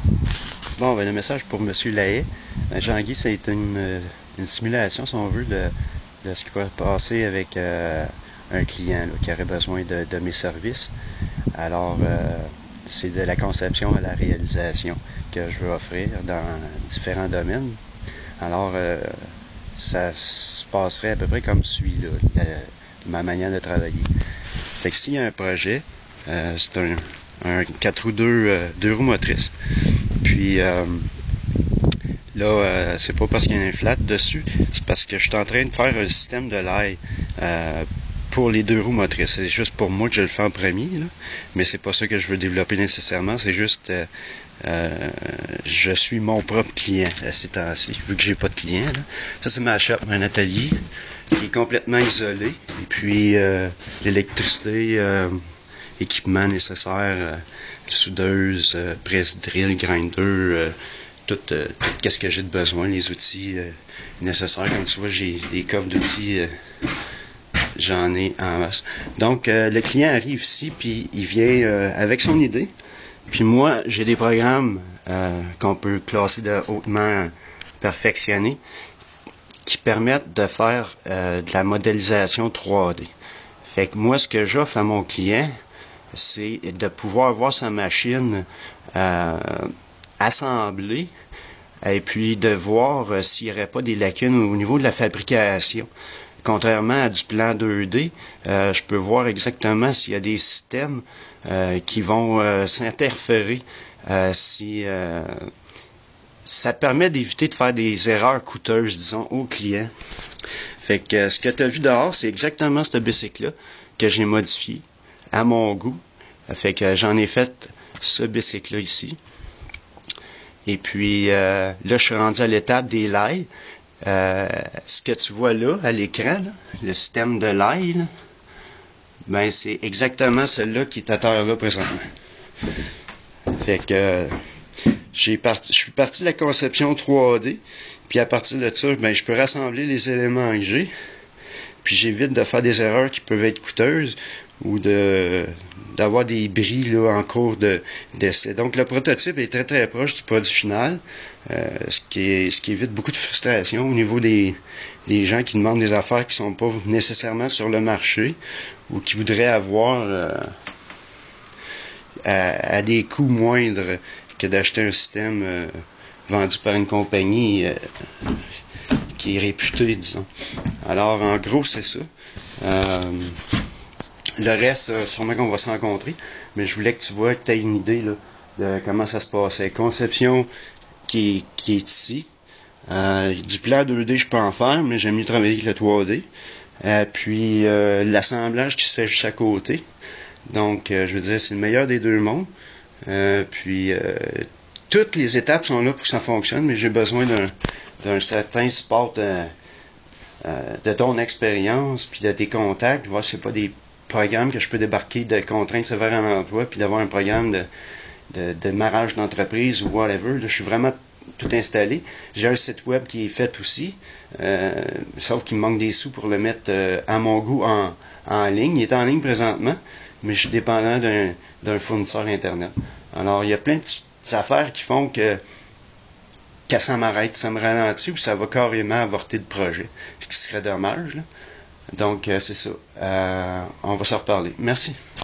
Bon, ben, le message pour M. Lahaye. Jean-Guy, c'est une simulation, si on veut, de ce qui va passer avec un client là, qui aurait besoin de mes services. Alors, c'est de la conception à la réalisation que je veux offrir dans différents domaines. Alors, ça se passerait à peu près comme suit, là, ma manière de travailler. Fait que s'il y a un projet, c'est un 4 roues 2 roues motrices. Puis là, c'est pas parce qu'il y a un flat dessus, c'est parce que je suis en train de faire un système de l'ail pour les 2 roues motrices. C'est juste pour moi que je le fais en premier, là. Mais c'est pas ça que je veux développer nécessairement. C'est juste je suis mon propre client à ces temps-ci, vu que j'ai pas de client, là. Ça, c'est ma shop, un atelier qui est complètement isolé. Et puis l'électricité, équipement nécessaire, soudeuse, presse-drill, grinder, tout qu'est-ce que j'ai de besoin, les outils nécessaires. Comme tu vois, j'ai des coffres d'outils, j'en ai en masse. Donc, le client arrive ici, puis il vient avec son idée. Puis moi, j'ai des programmes qu'on peut classer de hautement perfectionnés qui permettent de faire de la modélisation 3D. Fait que moi, ce que j'offre à mon client, c'est de pouvoir voir sa machine assemblée et puis de voir s'il n'y aurait pas des lacunes au niveau de la fabrication. Contrairement à du plan 2D, je peux voir exactement s'il y a des systèmes qui vont s'interférer. Ça permet d'éviter de faire des erreurs coûteuses, disons, au client. Fait que ce que tu as vu dehors, c'est exactement ce bicycle-là que j'ai modifié à mon goût. Fait que j'en ai fait ce bicycle-là ici. Et puis là, je suis rendu à l'étape des lails. Ce que tu vois là, à l'écran, là, le système de l'ail, ben c'est exactement celui-là qui est à terre là présentement. Fait que je suis parti de la conception 3D, puis à partir de ça, ben je peux rassembler les éléments que j'ai, puis j'évite de faire des erreurs qui peuvent être coûteuses ou d'avoir des bris là, en cours d'essai. Donc le prototype est très très proche du produit final, ce qui évite beaucoup de frustration au niveau des gens qui demandent des affaires qui sont pas nécessairement sur le marché ou qui voudraient avoir à des coûts moindres que d'acheter un système vendu par une compagnie qui est réputée, disons. Alors en gros c'est ça. Le reste, sûrement qu'on va se rencontrer, mais je voulais que tu vois, que tu aies une idée là, de comment ça se passait. Conception qui est ici. Du plan 2D, je peux en faire, mais j'aime mieux travailler avec le 3D. Puis l'assemblage qui se fait juste à côté. Donc, je veux dire, c'est le meilleur des deux mondes. Puis, toutes les étapes sont là pour que ça fonctionne, mais j'ai besoin d'un certain support de ton expérience, puis de tes contacts, voir si c'est pas des programme que je peux débarquer de contraintes sévères en emploi, puis d'avoir un programme de démarrage d'entreprise ou whatever. Là, je suis vraiment tout installé. J'ai un site web qui est fait aussi, sauf qu'il me manque des sous pour le mettre à mon goût en ligne. Il est en ligne présentement, mais je suis dépendant d'un fournisseur Internet. Alors, il y a plein de petites affaires qui font que ça m'arrête, ça me ralentit ou ça va carrément avorter le projet, ce qui serait dommage, là. Donc, c'est ça. On va se reparler. Merci.